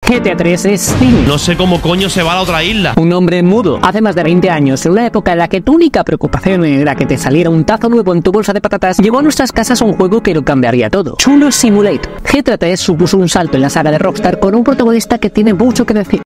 GTA 3 es cine. No sé cómo coño se va a la otra isla. Un hombre mudo. Hace más de 20 años, en una época en la que tu única preocupación era que te saliera un tazo nuevo en tu bolsa de patatas, llegó a nuestras casas un juego que lo cambiaría todo. Chulo Simulator. GTA 3 supuso un salto en la saga de Rockstar con un protagonista que tiene mucho que decir.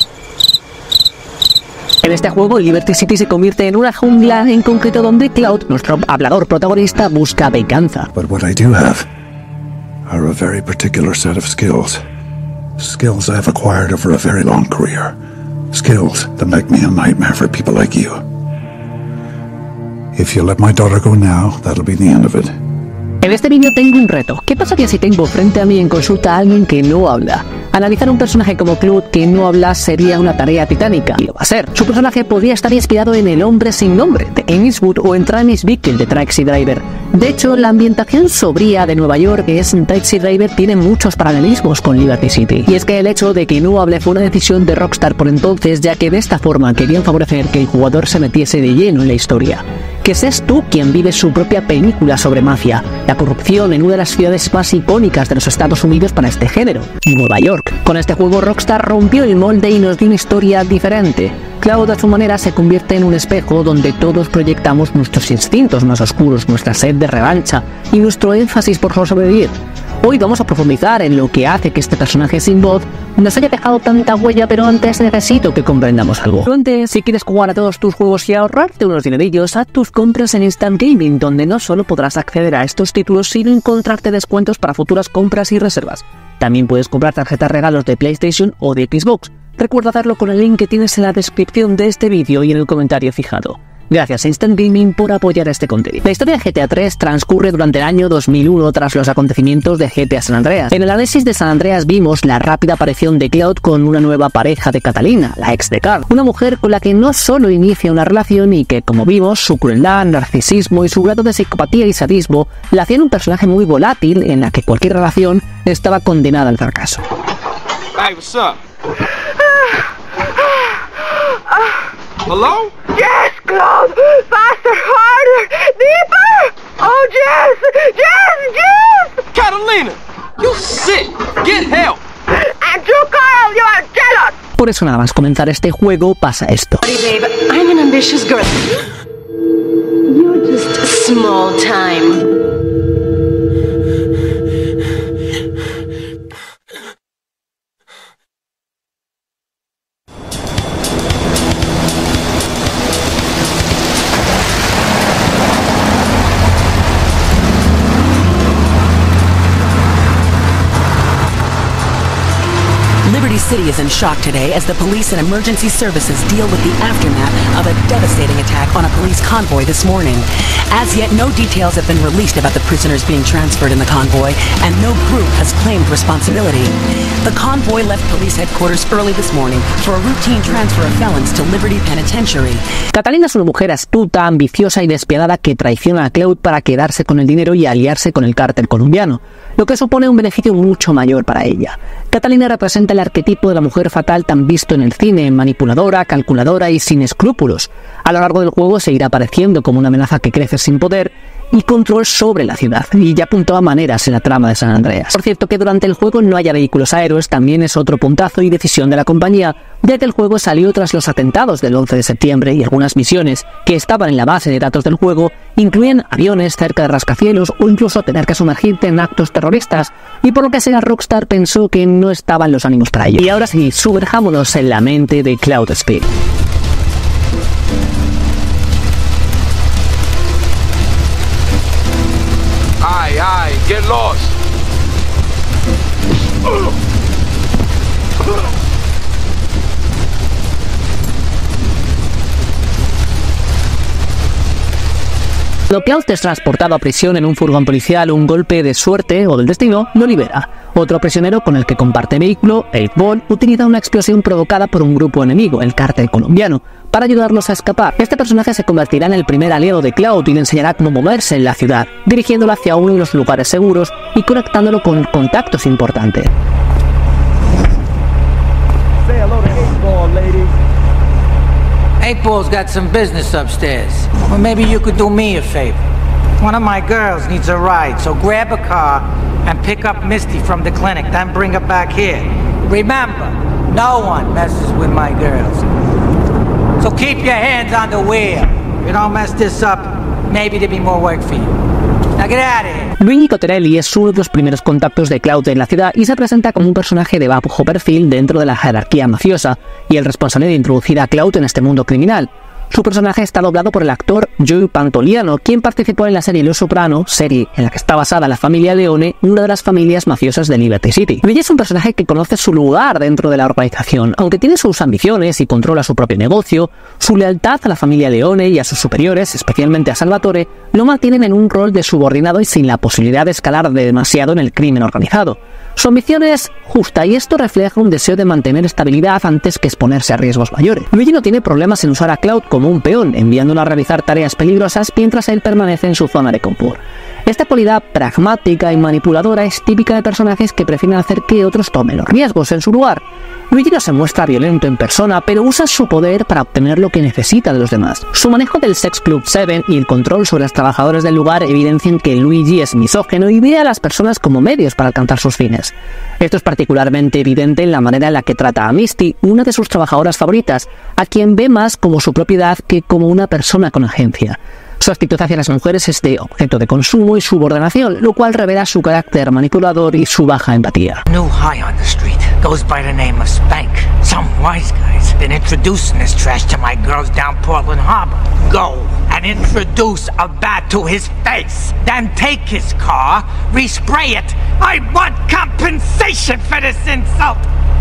En este juego, Liberty City se convierte en una jungla, en concreto donde Cloud, nuestro hablador protagonista, busca venganza. But what I do have are a very particular set of skills. Skills I've acquired over a very long career. Skills that make me a nightmare for people like you. If you let my daughter go now, that'll be the end of it. En este vídeo tengo un reto. ¿Qué pasaría si tengo frente a mí en consulta a alguien que no habla? Analizar un personaje como Cloud que no habla sería una tarea titánica, y lo va a ser. Su personaje podría estar inspirado en El hombre sin nombre, de Clint Eastwood, o en Travis Bickle, de Taxi Driver. De hecho, la ambientación sobria de Nueva York que es en Taxi Driver tiene muchos paralelismos con Liberty City. Y es que el hecho de que no hable fue una decisión de Rockstar por entonces, ya que de esta forma querían favorecer que el jugador se metiese de lleno en la historia. Que seas tú quien vive su propia película sobre mafia, la corrupción en una de las ciudades más icónicas de los Estados Unidos para este género, Nueva York. Con este juego Rockstar rompió el molde y nos dio una historia diferente. Cloud a su manera se convierte en un espejo donde todos proyectamos nuestros instintos más oscuros, nuestra sed de revancha y nuestro énfasis por sobrevivir. Hoy vamos a profundizar en lo que hace que este personaje sin voz nos haya dejado tanta huella, pero antes necesito que comprendamos algo. Pero antes, si quieres jugar a todos tus juegos y ahorrarte unos dinerillos, haz tus compras en Instant Gaming, donde no solo podrás acceder a estos títulos, sino encontrarte descuentos para futuras compras y reservas. También puedes comprar tarjetas regalos de PlayStation o de Xbox. Recuerda hacerlo con el link que tienes en la descripción de este vídeo y en el comentario fijado. Gracias a Instant Gaming por apoyar este contenido. La historia de GTA 3 transcurre durante el año 2001 tras los acontecimientos de GTA San Andreas. En el análisis de San Andreas vimos la rápida aparición de Cloud con una nueva pareja de Catalina, la ex de Carl. Una mujer con la que no solo inicia una relación y que, como vimos, su crueldad, narcisismo y su grado de psicopatía y sadismo la hacían un personaje muy volátil en la que cualquier relación estaba condenada al fracaso. Hey, what's up? Hello? Yes, Claude! Faster, harder, deeper! Oh, Jess! Jess! Jess! Catalina! You sick! Get help! And you, Carl, you are jealous! Por eso nada más comenzar este juego pasa esto. Hey, babe, I'm an ambitious girl. You're just small time. Liberty City is in shock today as the police and emergency services deal with the aftermath of a devastating attack on a police convoy this morning. As yet, no details have been released about the prisoners being transferred in the convoy, and no group has claimed responsibility. The convoy left police headquarters early this morning for a routine transfer of felons to Liberty Penitentiary. Catalina es una mujer astuta, ambiciosa y despiadada que traiciona a Cloud para quedarse con el dinero y aliarse con el cártel colombiano, lo que supone un beneficio mucho mayor para ella. Catalina representa el arquetipo de la mujer fatal tan visto en el cine, manipuladora, calculadora y sin escrúpulos. A lo largo del juego se irá apareciendo como una amenaza que crece sin poder y control sobre la ciudad, y ya apuntó a maneras en la trama de San Andreas. Por cierto, que durante el juego no haya vehículos aéreos también es otro puntazo y decisión de la compañía, ya que el juego salió tras los atentados del 11 de septiembre y algunas misiones que estaban en la base de datos del juego incluían aviones cerca de rascacielos o incluso tener que sumergirte en actos terroristas, y por lo que sea Rockstar pensó que no estaban los ánimos para ello. Y ahora sí, sumerjámonos en la mente de Cloud Speed. Aye, get lost. Cuando Cloud es transportado a prisión en un furgón policial, un golpe de suerte o del destino lo libera. Otro prisionero con el que comparte vehículo, 8-Ball, utiliza una explosión provocada por un grupo enemigo, el cártel colombiano, para ayudarlos a escapar. Este personaje se convertirá en el primer aliado de Cloud y le enseñará cómo moverse en la ciudad, dirigiéndolo hacia uno de los lugares seguros y conectándolo con contactos importantes. Say hello to 8-Ball, ladies. 8-Ball's got some business upstairs. Well, maybe you could do me a favor. One of my girls needs a ride, so grab a car and pick up Misty from the clinic, then bring her back here. Remember, no one messes with my girls. So keep your hands on the wheel. If you don't mess this up, maybe there'll be more work for you. Now get out of here. Luigi Cotterelli es uno de los primeros contactos de Cloud en la ciudad y se presenta como un personaje de bajo perfil dentro de la jerarquía mafiosa y el responsable de introducir a Cloud en este mundo criminal. Su personaje está doblado por el actor Joe Pantoliano, quien participó en la serie Los Soprano, serie en la que está basada la familia Leone, una de las familias mafiosas de Liberty City. Luigi es un personaje que conoce su lugar dentro de la organización, aunque tiene sus ambiciones y controla su propio negocio. Su lealtad a la familia Leone y a sus superiores, especialmente a Salvatore, lo mantienen en un rol de subordinado y sin la posibilidad de escalar demasiado en el crimen organizado. Su ambición es justa y esto refleja un deseo de mantener estabilidad antes que exponerse a riesgos mayores. Luigi no tiene problemas en usar a Cloud como un peón, enviándolo a realizar tareas peligrosas mientras él permanece en su zona de confort. Esta cualidad pragmática y manipuladora es típica de personajes que prefieren hacer que otros tomen los riesgos en su lugar. Luigi no se muestra violento en persona, pero usa su poder para obtener lo que necesita de los demás. Su manejo del Sex Club 7 y el control sobre los trabajadores del lugar evidencian que Luigi es misógino y ve a las personas como medios para alcanzar sus fines. Esto es particularmente evidente en la manera en la que trata a Misty, una de sus trabajadoras favoritas, a quien ve más como su propiedad que como una persona con agencia. Su actitud hacia las mujeres es de objeto de consumo y subordinación, lo cual revela su carácter manipulador y su baja empatía. New high on the street goes by the name of Spank. Some wise guy's been introducing this trash to my girls down Portland Harbor. Go and introduce a bat to his face. Then take his car, respray it. I want compensation for this insult.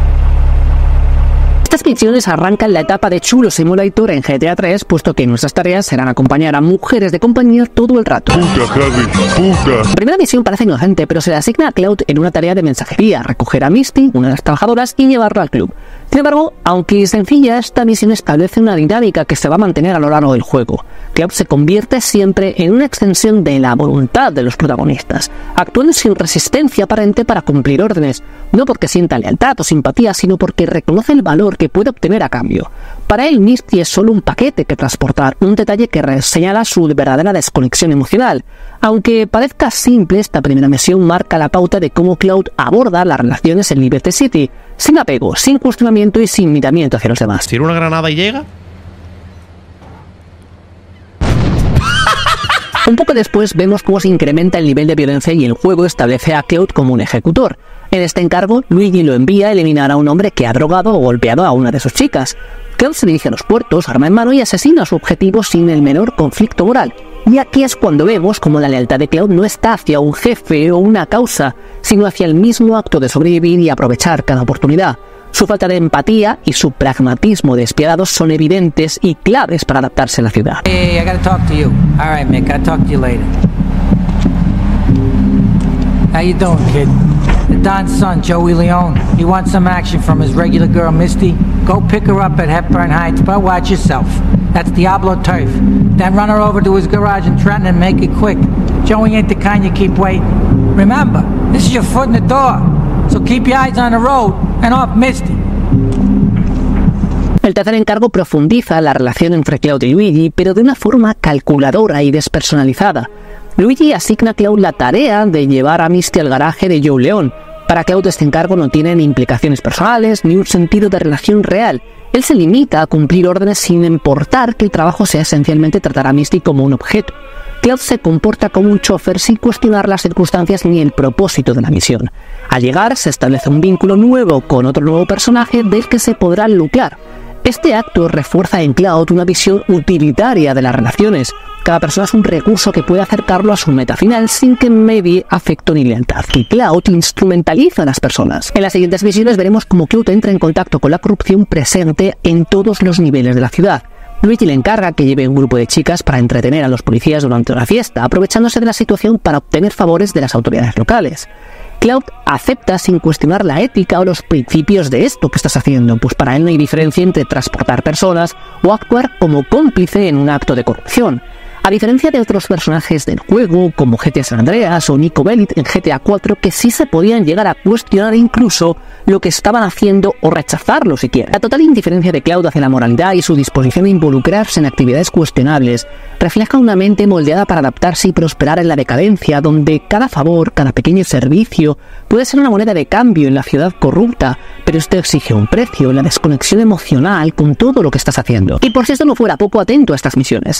Estas misiones arrancan la etapa de Chulo Simulator en GTA 3, puesto que nuestras tareas serán acompañar a mujeres de compañía todo el rato. La primera misión parece inocente, pero se le asigna a Cloud en una tarea de mensajería, recoger a Misty, una de las trabajadoras, y llevarla al club. Sin embargo, aunque sencilla, esta misión establece una dinámica que se va a mantener a lo largo del juego. Cloud se convierte siempre en una extensión de la voluntad de los protagonistas, actuando sin resistencia aparente para cumplir órdenes, no porque sienta lealtad o simpatía, sino porque reconoce el valor que puede obtener a cambio. Para él, Misty es solo un paquete que transportar, un detalle que señala su verdadera desconexión emocional. Aunque parezca simple, esta primera misión marca la pauta de cómo Cloud aborda las relaciones en Liberty City, sin apego, sin cuestionamiento y sin miramiento hacia los demás. ¿Tira una granada y llega? Un poco después vemos cómo se incrementa el nivel de violencia y el juego establece a Cloud como un ejecutor. En este encargo, Luigi lo envía a eliminar a un hombre que ha drogado o golpeado a una de sus chicas. Cloud se dirige a los puertos, arma en mano y asesina a su objetivo sin el menor conflicto moral. Y aquí es cuando vemos cómo la lealtad de Cloud no está hacia un jefe o una causa, sino hacia el mismo acto de sobrevivir y aprovechar cada oportunidad. Su falta de empatía y su pragmatismo despiadado son evidentes y claves para adaptarse a la ciudad. Hey, I gotta talk to you. All right, Mick, I'll talk to you later. How you doing, kid? The Don's son, Joey Leone. He wants some action from his regular girl, Misty. Go pick her up at Hepburn Heights, but watch yourself. That's Diablo Turf. Then run her over to his garage in Trenton and make it quick. Joey ain't the kind you keep waiting. Remember, this is your foot in the door. So keep your eyes on the road and off Misty. El tercer encargo profundiza la relación entre Cloud y Luigi, pero de una forma calculadora y despersonalizada. Luigi asigna a Cloud la tarea de llevar a Misty al garaje de Joe Leone. Para Cloud este encargo no tiene ni implicaciones personales ni un sentido de relación real. Él se limita a cumplir órdenes sin importar que el trabajo sea esencialmente tratar a Misty como un objeto. Cloud se comporta como un chofer sin cuestionar las circunstancias ni el propósito de la misión. Al llegar se establece un vínculo nuevo con otro nuevo personaje del que se podrá lucrar. Este acto refuerza en Cloud una visión utilitaria de las relaciones. Cada persona es un recurso que puede acercarlo a su meta final sin que medie afecto ni lealtad. Y Cloud instrumentaliza a las personas. En las siguientes misiones veremos cómo Cloud entra en contacto con la corrupción presente en todos los niveles de la ciudad. Luigi le encarga que lleve un grupo de chicas para entretener a los policías durante una fiesta, aprovechándose de la situación para obtener favores de las autoridades locales. Cloud acepta sin cuestionar la ética o los principios de esto que estás haciendo, pues para él no hay diferencia entre transportar personas o actuar como cómplice en un acto de corrupción. A diferencia de otros personajes del juego, como GTA San Andreas o Nico Bellic en GTA 4, que sí se podían llegar a cuestionar incluso lo que estaban haciendo o rechazarlo siquiera. La total indiferencia de Cloud hacia la moralidad y su disposición a involucrarse en actividades cuestionables refleja una mente moldeada para adaptarse y prosperar en la decadencia, donde cada favor, cada pequeño servicio Puede ser una moneda de cambio en la ciudad corrupta, pero esto exige un precio, la desconexión emocional con todo lo que estás haciendo. Y por si esto no fuera poco, atento a estas misiones.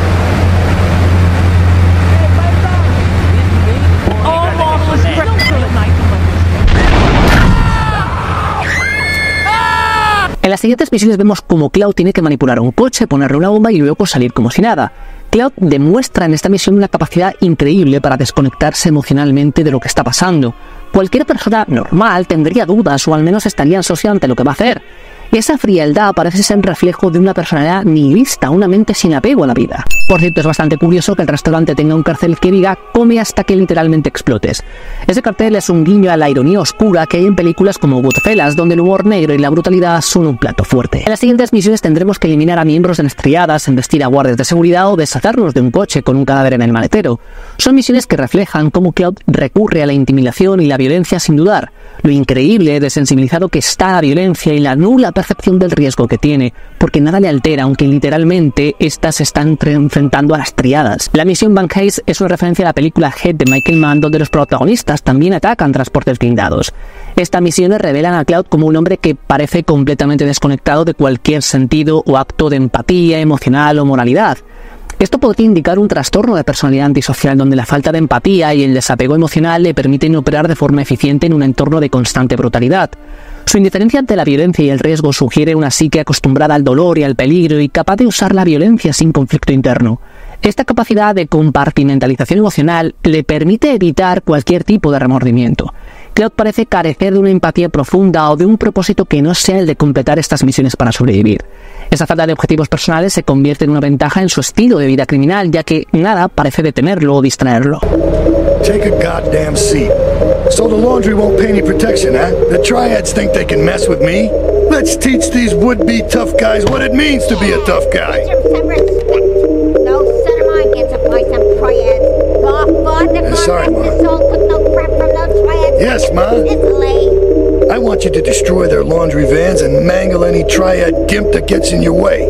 En las siguientes misiones vemos cómo Cloud tiene que manipular un coche, ponerle una bomba y luego salir como si nada. Cloud demuestra en esta misión una capacidad increíble para desconectarse emocionalmente de lo que está pasando. Cualquier persona normal tendría dudas o al menos estaría ansiosa ante lo que va a hacer. Esa frialdad parece ser un reflejo de una personalidad nihilista, una mente sin apego a la vida. Por cierto, es bastante curioso que el restaurante tenga un cartel que diga "come hasta que literalmente explotes". Ese cartel es un guiño a la ironía oscura que hay en películas como Goodfellas, donde el humor negro y la brutalidad son un plato fuerte. En las siguientes misiones tendremos que eliminar a miembros de las triadas, embestir a guardias de seguridad o deshacernos de un coche con un cadáver en el maletero. Son misiones que reflejan cómo Cloud recurre a la intimidación y la violencia sin dudar, lo increíble de sensibilizado que está la violencia y la nula percepción del riesgo que tiene, porque nada le altera, aunque literalmente estas se están enfrentando a las triadas. La misión Van Case es una referencia a la película Head de Michael Mann, donde los protagonistas también atacan transportes blindados. Estas misiones revelan a Cloud como un hombre que parece completamente desconectado de cualquier sentido o acto de empatía emocional o moralidad. Esto podría indicar un trastorno de personalidad antisocial donde la falta de empatía y el desapego emocional le permiten operar de forma eficiente en un entorno de constante brutalidad. Su indiferencia ante la violencia y el riesgo sugiere una psique acostumbrada al dolor y al peligro y capaz de usar la violencia sin conflicto interno. Esta capacidad de compartimentalización emocional le permite evitar cualquier tipo de remordimiento. Cloud parece carecer de una empatía profunda o de un propósito que no sea el de completar estas misiones para sobrevivir. Esa falta de objetivos personales se convierte en una ventaja en su estilo de vida criminal, ya que nada parece detenerlo o distraerlo. Take a goddamn seat. So the laundry won't pay any protection, huh? The triads think they can mess with me? Let's teach these would-be tough guys what it means to be a tough guy. No son of mine gets up by some triads. Sorry, Ma. Yes, Ma. I want you to destroy their laundry vans and mangle any triad gimp that gets in your way.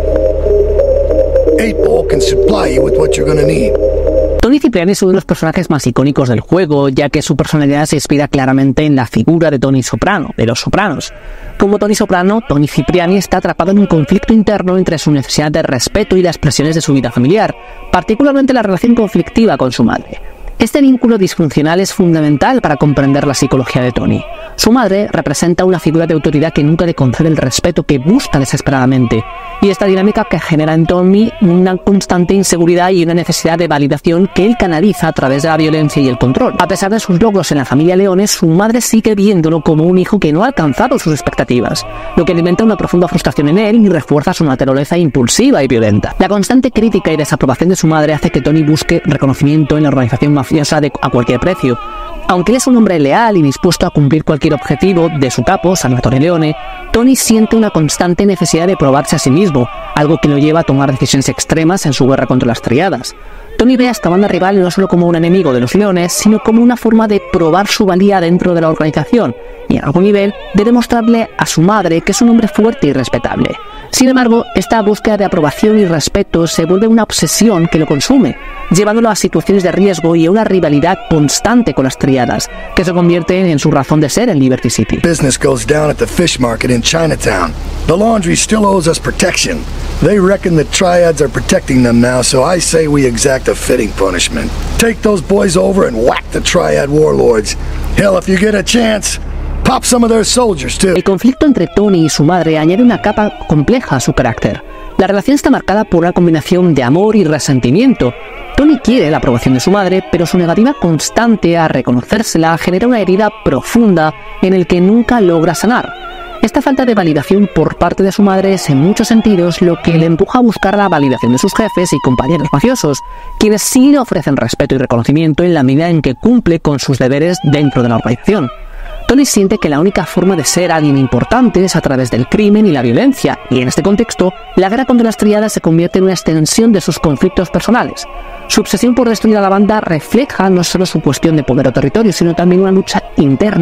8-Ball can supply you with what you're gonna need. Tony Cipriani es uno de los personajes más icónicos del juego, ya que su personalidad se inspira claramente en la figura de Tony Soprano, de Los Sopranos. Como Tony Soprano, Tony Cipriani está atrapado en un conflicto interno entre su necesidad de respeto y las presiones de su vida familiar, particularmente la relación conflictiva con su madre. Este vínculo disfuncional es fundamental para comprender la psicología de Tony. Su madre representa una figura de autoridad que nunca le concede el respeto que busca desesperadamente, y esta dinámica que genera en Tony una constante inseguridad y una necesidad de validación que él canaliza a través de la violencia y el control. A pesar de sus logros en la familia Leone, su madre sigue viéndolo como un hijo que no ha alcanzado sus expectativas, lo que alimenta una profunda frustración en él y refuerza su naturaleza impulsiva y violenta. La constante crítica y desaprobación de su madre hace que Tony busque reconocimiento en la organización mafiosa a cualquier precio. Aunque él es un hombre leal y dispuesto a cumplir cualquier objetivo de su capo, Salvatore Leone, Tony siente una constante necesidad de probarse a sí mismo, algo que lo lleva a tomar decisiones extremas en su guerra contra las triadas. Tony ve a esta banda rival no solo como un enemigo de los Leones, sino como una forma de probar su valía dentro de la organización y, a algún nivel, de demostrarle a su madre que es un hombre fuerte y respetable. Sin embargo, esta búsqueda de aprobación y respeto se vuelve una obsesión que lo consume, llevándolo a situaciones de riesgo y a una rivalidad constante con las triadas, que se convierten en su razón de ser en Liberty City. Business goes down at the fish market in Chinatown. The laundry still owes us protection. They reckon the triads are protecting them now, so I say we exact a fitting punishment. Take those boys over and whack the triad warlords. Hell, if you get a chance, pop some of their soldiers too. El conflicto entre Tony y su madre añade una capa compleja a su carácter. La relación está marcada por una combinación de amor y resentimiento. Tony quiere la aprobación de su madre, pero su negativa constante a reconocérsela genera una herida profunda en el que nunca logra sanar. Esta falta de validación por parte de su madre es en muchos sentidos lo que le empuja a buscar la validación de sus jefes y compañeros mafiosos, quienes sí le ofrecen respeto y reconocimiento en la medida en que cumple con sus deberes dentro de la organización. Tony siente que la única forma de ser alguien importante es a través del crimen y la violencia, y en este contexto, la guerra contra las triadas se convierte en una extensión de sus conflictos personales. Su obsesión por destruir a la banda refleja no solo su cuestión de poder o territorio, sino también una lucha interna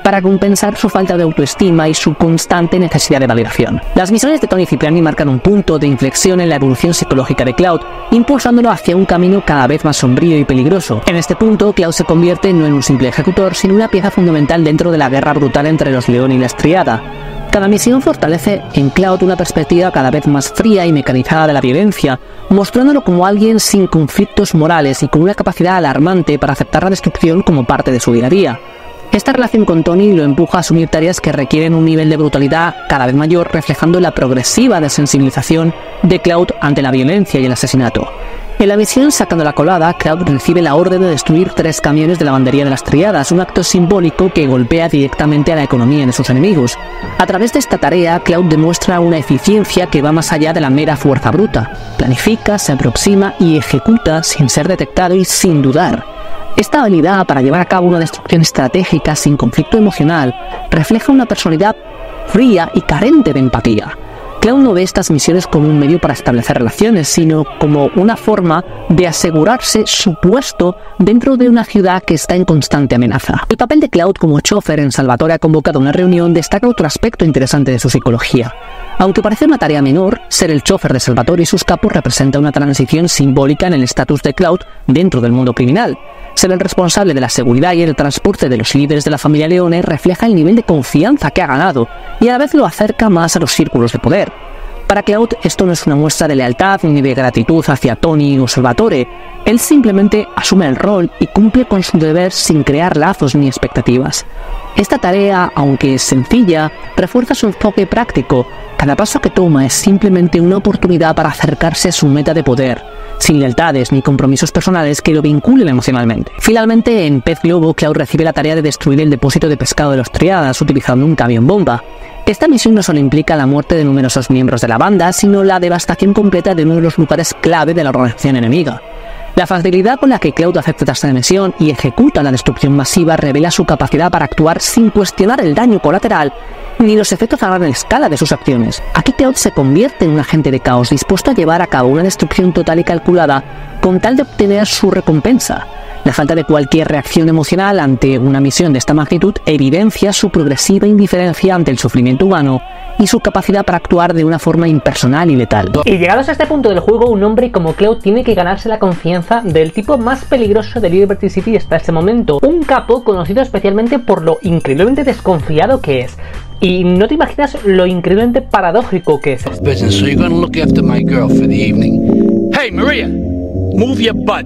para compensar su falta de autoestima y su constante necesidad de validación. Las misiones de Tony Cipriani marcan un punto de inflexión en la evolución psicológica de Cloud, impulsándolo hacia un camino cada vez más sombrío y peligroso. En este punto, Cloud se convierte no en un simple ejecutor, sino una pieza fundamental dentro de la guerra brutal entre los León y la Striada. Cada misión fortalece en Cloud una perspectiva cada vez más fría y mecanizada de la violencia, mostrándolo como alguien sin conflictos morales y con una capacidad alarmante para aceptar la destrucción como parte de su día a día. Esta relación con Tony lo empuja a asumir tareas que requieren un nivel de brutalidad cada vez mayor, reflejando la progresiva desensibilización de Cloud ante la violencia y el asesinato. En la misión Sacando la Colada, Cloud recibe la orden de destruir 3 camiones de lavandería de las Triadas, un acto simbólico que golpea directamente a la economía de sus enemigos. A través de esta tarea, Cloud demuestra una eficiencia que va más allá de la mera fuerza bruta. Planifica, se aproxima y ejecuta sin ser detectado y sin dudar. Esta habilidad para llevar a cabo una destrucción estratégica sin conflicto emocional refleja una personalidad fría y carente de empatía. Cloud no ve estas misiones como un medio para establecer relaciones, sino como una forma de asegurarse su puesto dentro de una ciudad que está en constante amenaza. El papel de Cloud como chofer en Salvatore ha convocado una reunión destaca otro aspecto interesante de su psicología. Aunque parece una tarea menor, ser el chofer de Salvatore y sus capos representa una transición simbólica en el estatus de Cloud dentro del mundo criminal. Ser el responsable de la seguridad y el transporte de los líderes de la familia Leone refleja el nivel de confianza que ha ganado y a la vez lo acerca más a los círculos de poder. Para Cloud esto no es una muestra de lealtad ni de gratitud hacia Tony o Salvatore. Él simplemente asume el rol y cumple con su deber sin crear lazos ni expectativas. Esta tarea, aunque es sencilla, refuerza su enfoque práctico. Cada paso que toma es simplemente una oportunidad para acercarse a su meta de poder, sin lealtades ni compromisos personales que lo vinculen emocionalmente. Finalmente, en Pez Globo, Cloud recibe la tarea de destruir el depósito de pescado de los Triadas utilizando un camión bomba. Esta misión no solo implica la muerte de numerosos miembros de la banda, sino la devastación completa de uno de los lugares clave de la organización enemiga. La facilidad con la que Cloud acepta esta misión y ejecuta la destrucción masiva revela su capacidad para actuar sin cuestionar el daño colateral ni los efectos a gran escala de sus acciones. Aquí Cloud se convierte en un agente de caos dispuesto a llevar a cabo una destrucción total y calculada con tal de obtener su recompensa. La falta de cualquier reacción emocional ante una misión de esta magnitud evidencia su progresiva indiferencia ante el sufrimiento humano y su capacidad para actuar de una forma impersonal y letal. Y llegados a este punto del juego, un hombre como Cloud tiene que ganarse la confianza del tipo más peligroso de Liberty City hasta este momento. Un capo conocido especialmente por lo increíblemente desconfiado que es. Y no te imaginas lo increíblemente paradójico que es. Business, so you're gonna look after my girl for the evening. Hey, Maria, move your butt.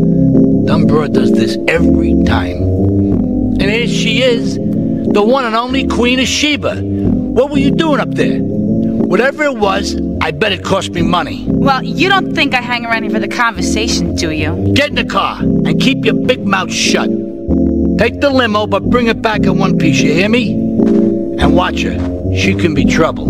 Dumb broad does this every time. And here she is, the one and only Queen of Sheba. What were you doing up there? Whatever it was, I bet it cost me money. Well, you don't think I hang around here for the conversation, do you? Get in the car and keep your big mouth shut. Take the limo, but bring it back in one piece, you hear me? And watch her. She can be trouble.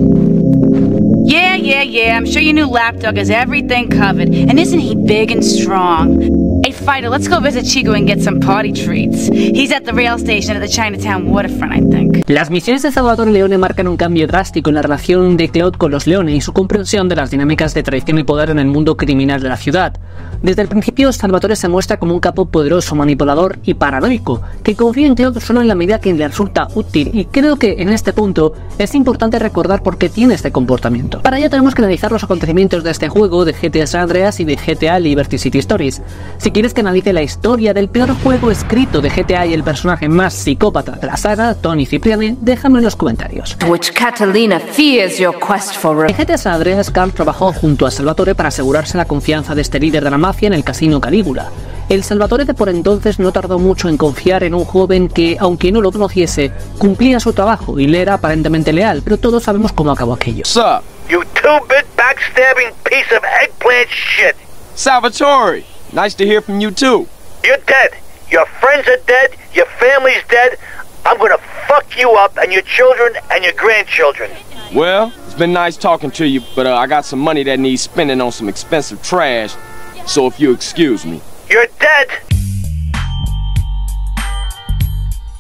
Yeah. I'm sure your new lapdog has everything covered. And isn't he big and strong? Hey, Fighter, let's go visit Chico and get some party treats. He's at the rail station at the Chinatown waterfront, I think. Las misiones de Salvatore Leone marcan un cambio drástico en la relación de Cloud con los Leone y su comprensión de las dinámicas de traición y poder en el mundo criminal de la ciudad. Desde el principio, Salvatore se muestra como un capo poderoso, manipulador y paranoico, que confía en Cloud solo en la medida que le resulta útil, y creo que en este punto es importante recordar por qué tiene este comportamiento. Para ello tenemos que analizar los acontecimientos de este juego, de GTA San Andreas y de GTA Liberty City Stories. Si quieres que analice la historia del peor juego escrito de GTA y el personaje más psicópata de la saga, Tony Cipriani, déjame en los comentarios. Which Catalina fears your quest for... En GTA San Andreas, Carl trabajó junto a Salvatore para asegurarse la confianza de este líder de la mafia en el casino Calígula. El Salvatore de por entonces no tardó mucho en confiar en un joven que, aunque no lo conociese, cumplía su trabajo y le era aparentemente leal, pero todos sabemos cómo acabó aquello. Sup? You two-bit backstabbing piece of eggplant shit. Salvatore, nice to hear from you too. You're dead. Your friends are dead. Your family's dead. I'm gonna fuck you up and your children and your grandchildren. Well, it's been nice talking to you, but I got some money that needs spending on some expensive trash. So if you excuse me. You're dead!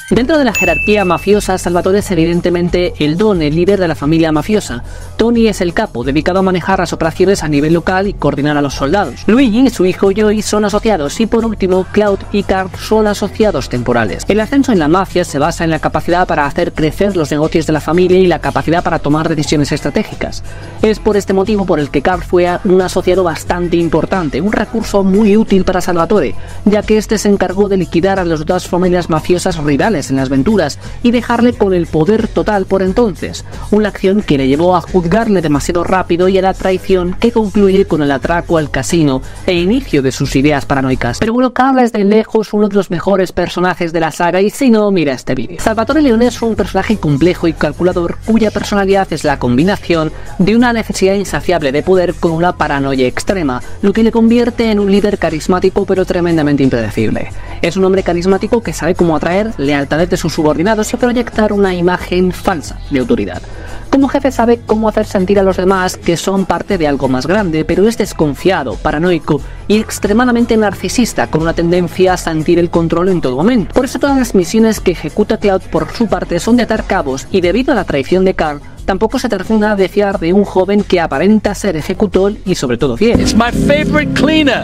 Dentro de la jerarquía mafiosa, Salvatore es evidentemente el don, el líder de la familia mafiosa. Tony es el capo, dedicado a manejar las operaciones a nivel local y coordinar a los soldados. Luigi y su hijo Joey son asociados y por último Claude y Carl son asociados temporales. El ascenso en la mafia se basa en la capacidad para hacer crecer los negocios de la familia y la capacidad para tomar decisiones estratégicas. Es por este motivo por el que Carl fue un asociado bastante importante, un recurso muy útil para Salvatore, ya que este se encargó de liquidar a las dos familias mafiosas rivales en las Venturas y dejarle con el poder total por entonces, una acción que le llevó a juzgarle demasiado rápido y a la traición que concluye con el atraco al casino e inicio de sus ideas paranoicas. Pero bueno, Carl es de lejos uno de los mejores personajes de la saga y si no, mira este vídeo. Salvatore Leone es un personaje complejo y calculador cuya personalidad es la combinación de una necesidad insaciable de poder con una paranoia extrema, lo que le convierte en un líder carismático pero tremendamente impredecible. Es un hombre carismático que sabe cómo atraer lealtades de sus subordinados y proyectar una imagen falsa de autoridad. Como jefe sabe cómo hacer sentir a los demás que son parte de algo más grande, pero es desconfiado, paranoico y extremadamente narcisista, con una tendencia a sentir el control en todo momento. Por eso todas las misiones que ejecuta Claude por su parte son de atar cabos y debido a la traición de Carl, tampoco se termina de fiar de un joven que aparenta ser ejecutor y sobre todo fiel. It's my favorite cleaner.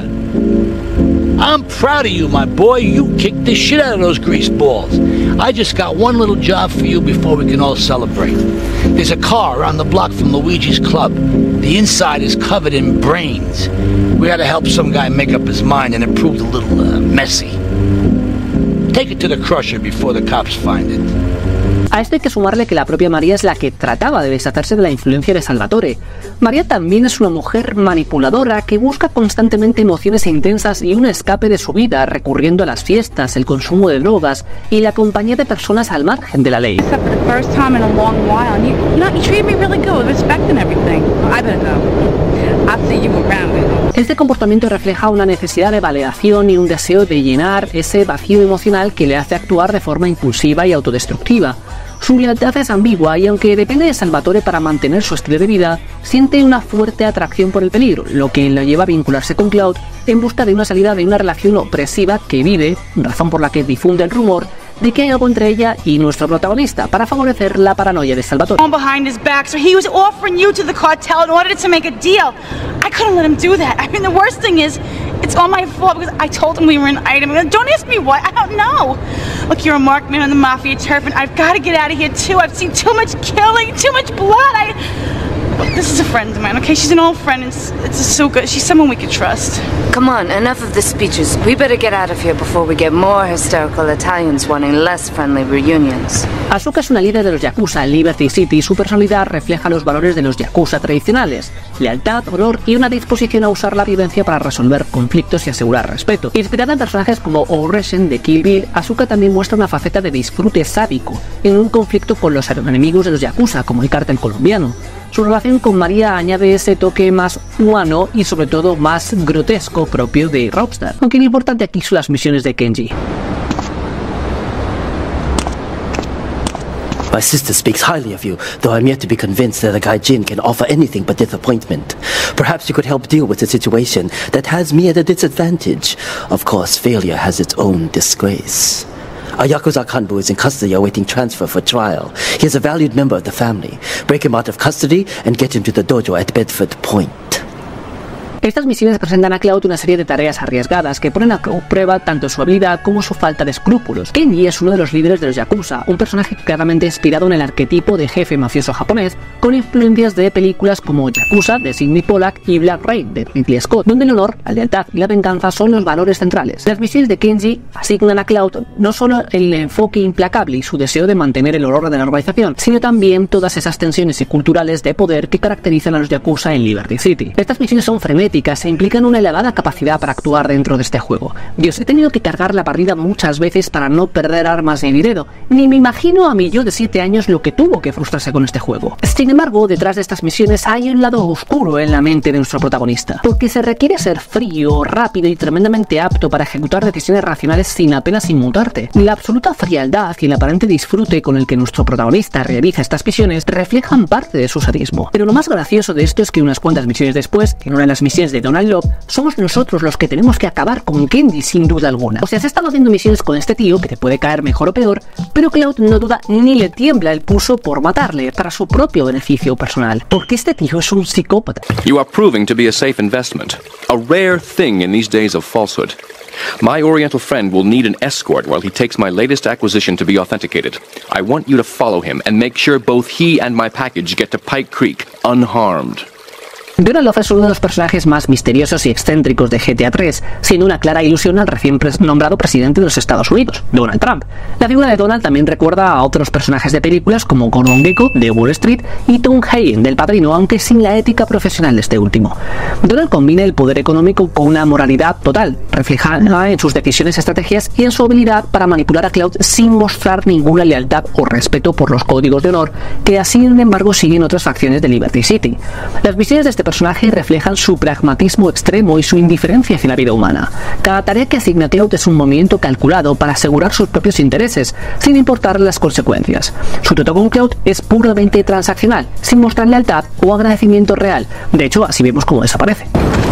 I'm proud of you, my boy. You kicked the shit out of those grease balls. I just got one little job for you before we can all celebrate. There's a car around the block from Luigi's club. The inside is covered in brains. We had to help some guy make up his mind and it proved a little messy. Take it to the crusher before the cops find it. A esto hay que sumarle que la propia María es la que trataba de deshacerse de la influencia de Salvatore. María también es una mujer manipuladora que busca constantemente emociones intensas y un escape de su vida, recurriendo a las fiestas, el consumo de drogas y la compañía de personas al margen de la ley. Este comportamiento refleja una necesidad de validación y un deseo de llenar ese vacío emocional que le hace actuar de forma impulsiva y autodestructiva. Su lealtad es ambigua y aunque depende de Salvatore para mantener su estilo de vida, siente una fuerte atracción por el peligro, lo que lo lleva a vincularse con Claude en busca de una salida de una relación opresiva que vive, razón por la que difunde el rumor de que hay algo entre ella y nuestro protagonista para favorecer la paranoia de Salvatore. Behind his back, so he was offering you to the cartel in order to make a deal. I couldn't let him do that. I mean, the worst thing is, it's all my fault because I told him we were an item. Don't ask me why. I don't know. Look, you're a marked man on the mafia turf, and I've got to get out of here too. I've seen too much killing, too much blood. This is a friend of mine, okay? She's an old friend, and it's so good. She's someone we could trust. Come on, enough of the speeches. We better get out of here before we get more hysterical Italians wanting less friendly reunions. Asuka es una líder de los Yakuza en Liberty City y su personalidad refleja los valores de los Yakuza tradicionales: lealtad, honor y una disposición a usar la violencia para resolver conflictos y asegurar respeto. Inspirada en personajes como Oreshen de Kill Bill, Asuka también muestra una faceta de disfrute sádico en un conflicto con los enemigos de los Yakuza, como el cártel colombiano. Su relación con María añade ese toque más humano y sobre todo más grotesco propio de Rockstar, aunque lo importante aquí son las misiones de Kenji. My sister speaks highly of you, though I'm yet to be convinced that a Gaijin can offer anything but disappointment. Perhaps you could help deal with a situation that has me at a disadvantage. Of course, failure has its own disgrace. A Yakuza Kanbu is in custody awaiting transfer for trial. He is a valued member of the family. Break him out of custody and get him to the dojo at Bedford Point. Estas misiones presentan a Claude una serie de tareas arriesgadas que ponen a prueba tanto su habilidad como su falta de escrúpulos. Kenji es uno de los líderes de los Yakuza, un personaje claramente inspirado en el arquetipo de jefe mafioso japonés, con influencias de películas como Yakuza de Sidney Pollack y Black Rain de Ridley Scott, donde el honor, la lealtad y la venganza son los valores centrales. Las misiones de Kenji asignan a Claude no solo el enfoque implacable y su deseo de mantener el honor de la organización, sino también todas esas tensiones y culturales de poder que caracterizan a los Yakuza en Liberty City. Estas misiones son frenéticas e implican una elevada capacidad para actuar dentro de este juego. Dios, he tenido que cargar la partida muchas veces para no perder armas ni dinero. Ni me imagino a mi yo de 7 años lo que tuvo que frustrarse con este juego. Sin embargo, detrás de estas misiones hay un lado oscuro en la mente de nuestro protagonista, porque se requiere ser frío, rápido y tremendamente apto para ejecutar decisiones racionales sin apenas inmutarte. La absoluta frialdad y el aparente disfrute con el que nuestro protagonista realiza estas misiones reflejan parte de su sadismo. Pero lo más gracioso de esto es que unas cuantas misiones después, en una de las misiones misiones de Donald Love, somos nosotros los que tenemos que acabar con Kenji sin duda alguna. O sea, se están haciendo misiones con este tío que te puede caer mejor o peor, pero Cloud no duda ni le tiembla el pulso por matarle para su propio beneficio personal, porque este tío es un psicópata. You are proving to be a safe investment, a rare thing in these days of falsehood. My Oriental friend will need an escort while he takes my latest acquisition to be authenticated. I want you to follow him and make sure both he and my package get to Pike Creek unharmed. Donald Love es uno de los personajes más misteriosos y excéntricos de GTA 3, siendo una clara ilusión al recién nombrado presidente de los Estados Unidos, Donald Trump. La figura de Donald también recuerda a otros personajes de películas como Gordon Gekko, de Wall Street, y Tom Hagen, del Padrino, aunque sin la ética profesional de este último. Donald combina el poder económico con una moralidad total, reflejada en sus decisiones, estrategias y en su habilidad para manipular a Cloud sin mostrar ninguna lealtad o respeto por los códigos de honor que, sin embargo, siguen otras facciones de Liberty City. Las misiones de este personaje reflejan su pragmatismo extremo y su indiferencia hacia la vida humana. Cada tarea que asigna Cloud es un movimiento calculado para asegurar sus propios intereses, sin importar las consecuencias. Su trato con Cloud es puramente transaccional, sin mostrar lealtad o agradecimiento real. De hecho, así vemos cómo desaparece.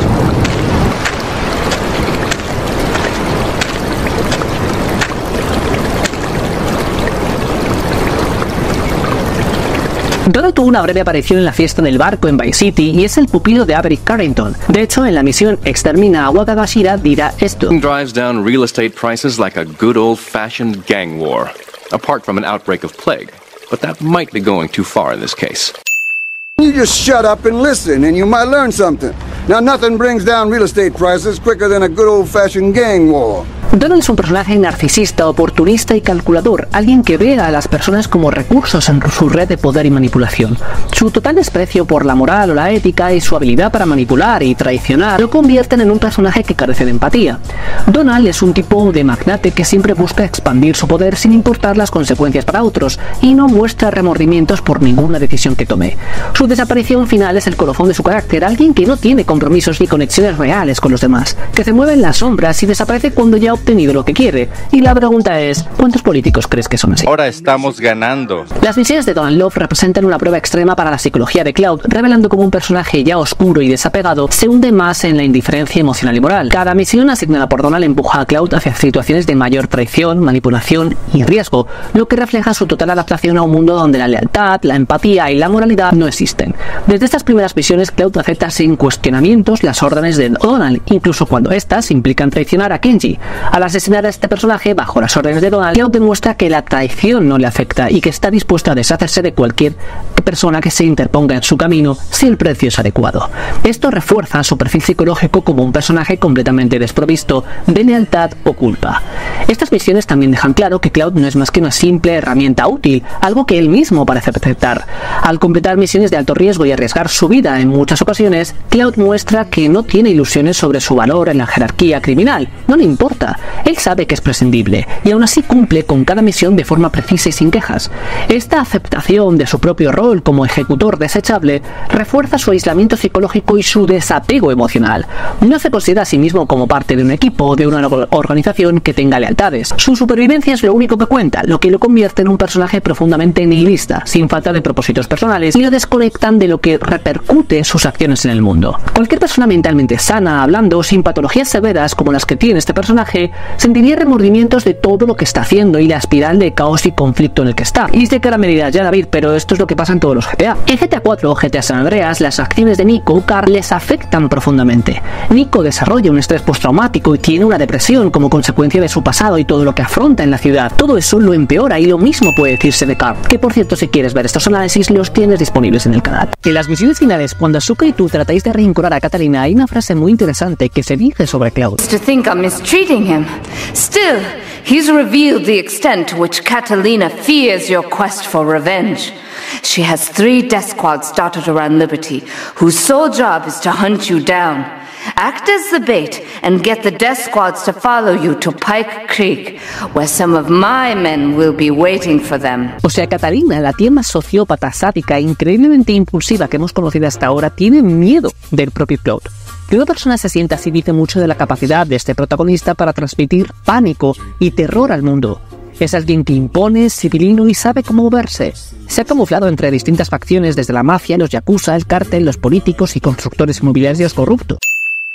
Donald tuvo una breve aparición en la fiesta del barco en Vice City y es el pupilo de Avery Carrington. De hecho, en la misión Extermina a Wakagashira dirá esto. Drives down real estate prices like a good old-fashioned gang war, apart from an outbreak of plague. But that might be going too far in this case. You just shut up and listen, and you might learn something. Now, nothing brings down real estate prices quicker than a good old-fashioned gang war. Donald es un personaje narcisista, oportunista y calculador, alguien que ve a las personas como recursos en su red de poder y manipulación. Su total desprecio por la moral o la ética y su habilidad para manipular y traicionar lo convierten en un personaje que carece de empatía. Donald es un tipo de magnate que siempre busca expandir su poder sin importar las consecuencias para otros y no muestra remordimientos por ninguna decisión que tome. Su desaparición final es el colofón de su carácter, alguien que no tiene compromisos ni conexiones reales con los demás, que se mueve en las sombras y desaparece cuando ya ha obtenido lo que quiere. Y la pregunta es, ¿cuántos políticos crees que son así? Ahora estamos ganando. Las misiones de Donald Love representan una prueba extrema para la psicología de Cloud, revelando cómo un personaje ya oscuro y desapegado se hunde más en la indiferencia emocional y moral. Cada misión asignada por Donald empuja a Cloud hacia situaciones de mayor traición, manipulación y riesgo, lo que refleja su total adaptación a un mundo donde la lealtad, la empatía y la moralidad no existen. Desde estas primeras misiones, Cloud acepta sin cuestionamientos las órdenes de Donald, incluso cuando éstas implican traicionar a Kenji. Al asesinar a este personaje bajo las órdenes de Donald, Cloud demuestra que la traición no le afecta y que está dispuesto a deshacerse de cualquier persona que se interponga en su camino si el precio es adecuado. Esto refuerza su perfil psicológico como un personaje completamente desprovisto de lealtad o culpa. Estas misiones también dejan claro que Cloud no es más que una simple herramienta útil, algo que él mismo parece aceptar. Al completar misiones de alto riesgo y arriesgar su vida en muchas ocasiones, Cloud muestra que no tiene ilusiones sobre su valor en la jerarquía criminal. No le importa. Él sabe que es prescindible y aún así cumple con cada misión de forma precisa y sin quejas. Esta aceptación de su propio rol como ejecutor desechable refuerza su aislamiento psicológico y su desapego emocional. No se considera a sí mismo como parte de un equipo o de una organización que tenga lealtades. Su supervivencia es lo único que cuenta, lo que lo convierte en un personaje profundamente nihilista, sin falta de propósitos personales, y lo desconectan de lo que repercute sus acciones en el mundo. Cualquier persona mentalmente sana, hablando, sin patologías severas como las que tiene este personaje, sentiría remordimientos de todo lo que está haciendo y la espiral de caos y conflicto en el que está. Y sé que ahora me dirás, ya David, pero esto es lo que pasa en todos los GTA. En GTA 4 o GTA San Andreas, las acciones de Nico Carl les afectan profundamente. Nico desarrolla un estrés postraumático y tiene una depresión como consecuencia de su pasado y todo lo que afronta en la ciudad. Todo eso lo empeora y lo mismo puede decirse de Carl, que por cierto, si quieres ver estos análisis, los tienes disponibles en el canal. En las misiones finales, cuando Asuka y tú tratáis de reincorporar a Catalina, hay una frase muy interesante que se dice sobre Cloud. To think I'm mistreating him. Still, he's revealed the extent to which Catalina fears your quest for revenge. She has 3 death squads dotted around Liberty, whose sole job is to hunt you down. Act as the bait and get the death squads to follow you to Pike Creek, where some of my men will be waiting for them. O sea, Catalina, la tía más sociópata, sádica e increíblemente impulsiva que hemos conocido hasta ahora, tiene miedo del propio Cloud. Que una persona se sienta así dice mucho de la capacidad de este protagonista para transmitir pánico y terror al mundo. Es alguien que impone, es civilino y sabe cómo moverse. Se ha camuflado entre distintas facciones desde la mafia, los yakuza, el cártel, los políticos y constructores inmobiliarios corruptos.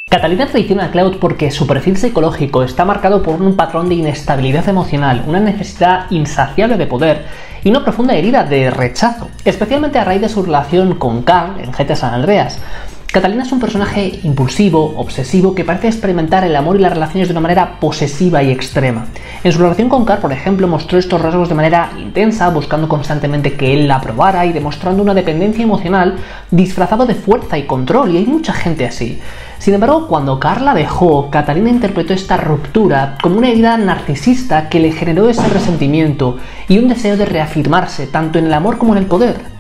Catalina traiciona a Cloud porque su perfil psicológico está marcado por un patrón de inestabilidad emocional, una necesidad insaciable de poder y una profunda herida de rechazo, especialmente a raíz de su relación con Carl en GTA San Andreas. Catalina es un personaje impulsivo, obsesivo, que parece experimentar el amor y las relaciones de una manera posesiva y extrema. En su relación con Carl, por ejemplo, mostró estos rasgos de manera intensa, buscando constantemente que él la aprobara y demostrando una dependencia emocional disfrazado de fuerza y control, y hay mucha gente así. Sin embargo, cuando Carl la dejó, Catalina interpretó esta ruptura como una herida narcisista que le generó ese resentimiento y un deseo de reafirmarse tanto en el amor como en el poder.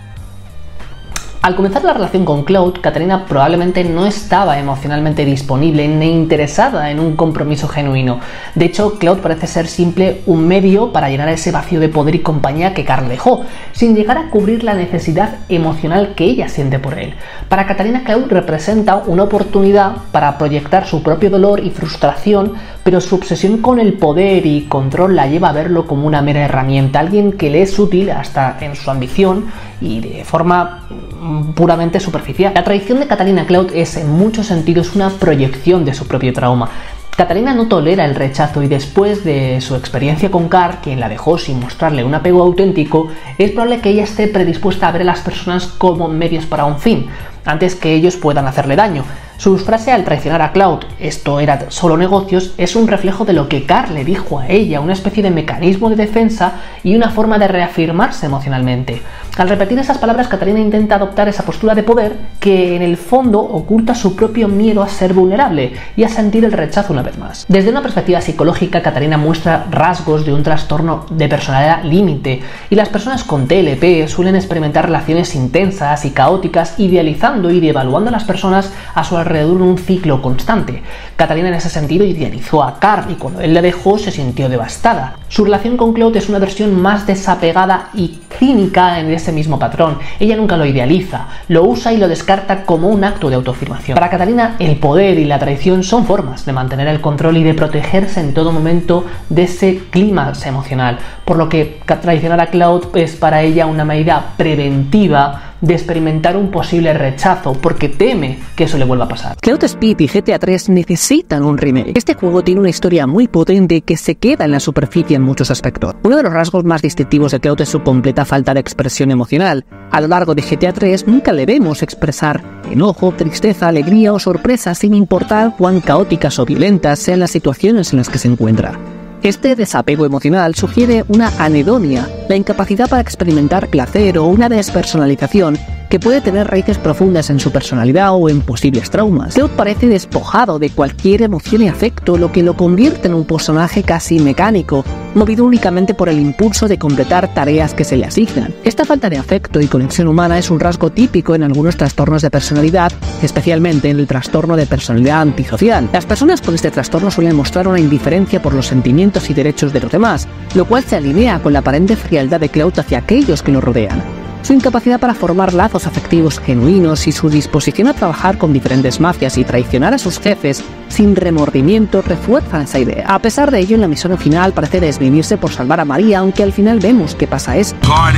Al comenzar la relación con Cloud, Catalina probablemente no estaba emocionalmente disponible ni interesada en un compromiso genuino. De hecho, Cloud parece ser simple un medio para llenar ese vacío de poder y compañía que Carl dejó, sin llegar a cubrir la necesidad emocional que ella siente por él. Para Catalina, Cloud representa una oportunidad para proyectar su propio dolor y frustración, pero su obsesión con el poder y control la lleva a verlo como una mera herramienta, alguien que le es útil hasta en su ambición y de forma puramente superficial. La traición de Catalina Cloud es en muchos sentidos una proyección de su propio trauma. Catalina no tolera el rechazo y después de su experiencia con Carl, quien la dejó sin mostrarle un apego auténtico, es probable que ella esté predispuesta a ver a las personas como medios para un fin, antes que ellos puedan hacerle daño. Su frase al traicionar a Cloud, esto era solo negocios, es un reflejo de lo que Carl le dijo a ella, una especie de mecanismo de defensa y una forma de reafirmarse emocionalmente. Al repetir esas palabras, Catalina intenta adoptar esa postura de poder que en el fondo oculta su propio miedo a ser vulnerable y a sentir el rechazo una vez más. Desde una perspectiva psicológica, Catalina muestra rasgos de un trastorno de personalidad límite, y las personas con TLP suelen experimentar relaciones intensas y caóticas, idealizando y devaluando a las personas a su alrededor en un ciclo constante. Catalina en ese sentido idealizó a Carl y cuando él la dejó se sintió devastada. Su relación con Cloud es una versión más desapegada y cínica en ese mismo patrón. Ella nunca lo idealiza, lo usa y lo descarta como un acto de autoafirmación. Para Catalina, el poder y la traición son formas de mantener el control y de protegerse en todo momento de ese clímax emocional, por lo que traicionar a Cloud es para ella una medida preventiva de experimentar un posible rechazo, porque teme que eso le vuelva a pasar. Cloud Speed y GTA 3 necesitan un remake. Este juego tiene una historia muy potente que se queda en la superficie en muchos aspectos. Uno de los rasgos más distintivos de Cloud es su completa falta de expresión emocional. A lo largo de GTA 3 nunca le vemos expresar enojo, tristeza, alegría o sorpresa, sin importar cuán caóticas o violentas sean las situaciones en las que se encuentra. Este desapego emocional sugiere una anedonia, la incapacidad para experimentar placer o una despersonalización que puede tener raíces profundas en su personalidad o en posibles traumas. Cloud parece despojado de cualquier emoción y afecto, lo que lo convierte en un personaje casi mecánico, movido únicamente por el impulso de completar tareas que se le asignan. Esta falta de afecto y conexión humana es un rasgo típico en algunos trastornos de personalidad, especialmente en el trastorno de personalidad antisocial. Las personas con este trastorno suelen mostrar una indiferencia por los sentimientos y derechos de los demás, lo cual se alinea con la aparente frialdad de Cloud hacia aquellos que lo rodean. Su incapacidad para formar lazos afectivos genuinos y su disposición a trabajar con diferentes mafias y traicionar a sus jefes sin remordimiento refuerzan esa idea. A pesar de ello, en la misión final parece desvivirse por salvar a María, aunque al final vemos que pasa esto.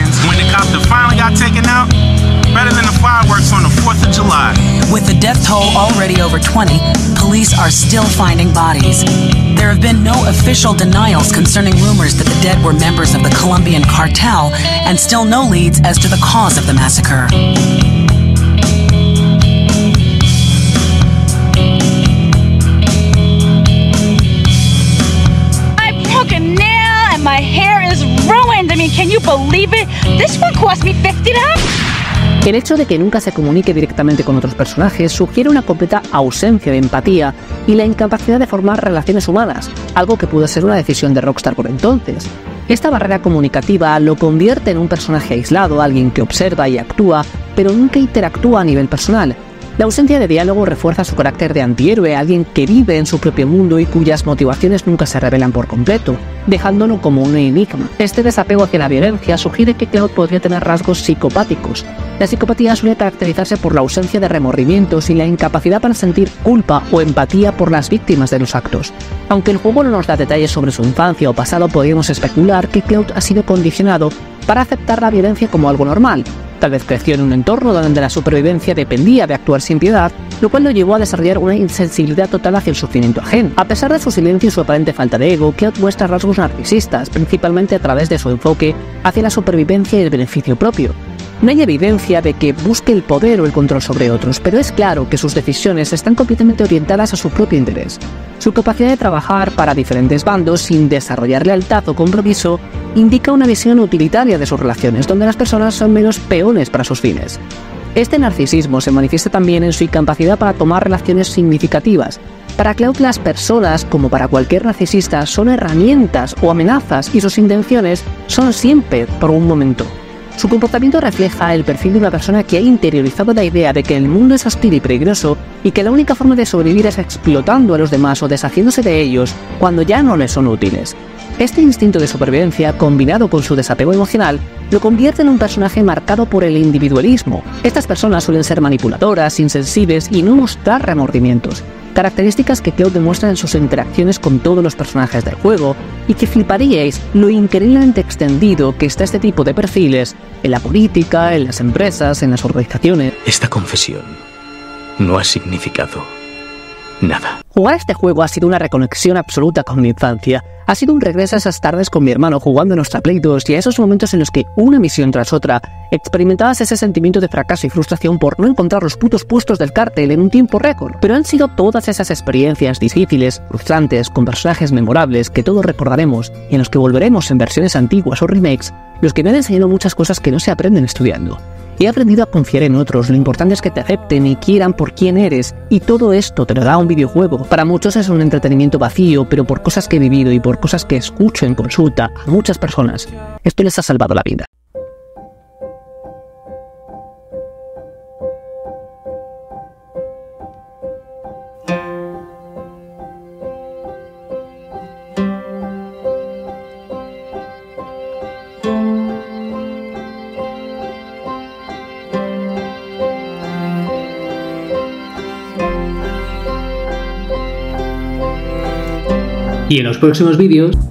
With the death toll already over 20, police are still finding bodies. There have been no official denials concerning rumors that the dead were members of the Colombian cartel, and still no leads as to the cause of the massacre. I broke a nail and my hair is ruined. I mean, can you believe it? This one cost me $50. El hecho de que nunca se comunique directamente con otros personajes sugiere una completa ausencia de empatía y la incapacidad de formar relaciones humanas, algo que pudo ser una decisión de Rockstar por entonces. Esta barrera comunicativa lo convierte en un personaje aislado, alguien que observa y actúa, pero nunca interactúa a nivel personal. La ausencia de diálogo refuerza su carácter de antihéroe, alguien que vive en su propio mundo y cuyas motivaciones nunca se revelan por completo, dejándolo como un enigma. Este desapego hacia la violencia sugiere que Cloud podría tener rasgos psicopáticos. La psicopatía suele caracterizarse por la ausencia de remordimientos y la incapacidad para sentir culpa o empatía por las víctimas de los actos. Aunque el juego no nos da detalles sobre su infancia o pasado, podríamos especular que Cloud ha sido condicionado para aceptar la violencia como algo normal. Tal vez creció en un entorno donde la supervivencia dependía de actuar sin piedad, lo cual lo llevó a desarrollar una insensibilidad total hacia el sufrimiento ajeno. A pesar de su silencio y su aparente falta de ego, Cloud muestra rasgos narcisistas, principalmente a través de su enfoque hacia la supervivencia y el beneficio propio. No hay evidencia de que busque el poder o el control sobre otros, pero es claro que sus decisiones están completamente orientadas a su propio interés. Su capacidad de trabajar para diferentes bandos sin desarrollar lealtad o compromiso indica una visión utilitaria de sus relaciones, donde las personas son menos peones para sus fines. Este narcisismo se manifiesta también en su incapacidad para tomar relaciones significativas. Para Cloud, las personas, como para cualquier narcisista, son herramientas o amenazas y sus intenciones son siempre por un momento. Su comportamiento refleja el perfil de una persona que ha interiorizado la idea de que el mundo es hostil y peligroso y que la única forma de sobrevivir es explotando a los demás o deshaciéndose de ellos cuando ya no les son útiles. Este instinto de supervivencia, combinado con su desapego emocional, lo convierte en un personaje marcado por el individualismo. Estas personas suelen ser manipuladoras, insensibles y no mostrar remordimientos, características que Cloud demuestra en sus interacciones con todos los personajes del juego, y que fliparíais lo increíblemente extendido que está este tipo de perfiles en la política, en las empresas, en las organizaciones. Esta confesión no ha significado nada. Jugar a este juego ha sido una reconexión absoluta con mi infancia. Ha sido un regreso a esas tardes con mi hermano jugando en nuestra Play 2 y a esos momentos en los que, una misión tras otra, experimentabas ese sentimiento de fracaso y frustración por no encontrar los putos puestos del cártel en un tiempo récord. Pero han sido todas esas experiencias difíciles, frustrantes, con personajes memorables que todos recordaremos y en los que volveremos en versiones antiguas o remakes, los que me han enseñado muchas cosas que no se aprenden estudiando. He aprendido a confiar en otros, lo importante es que te acepten y quieran por quién eres, y todo esto te lo da un videojuego. Para muchos es un entretenimiento vacío, pero por cosas que he vivido y por cosas que escucho en consulta a muchas personas, esto les ha salvado la vida. Y en los próximos vídeos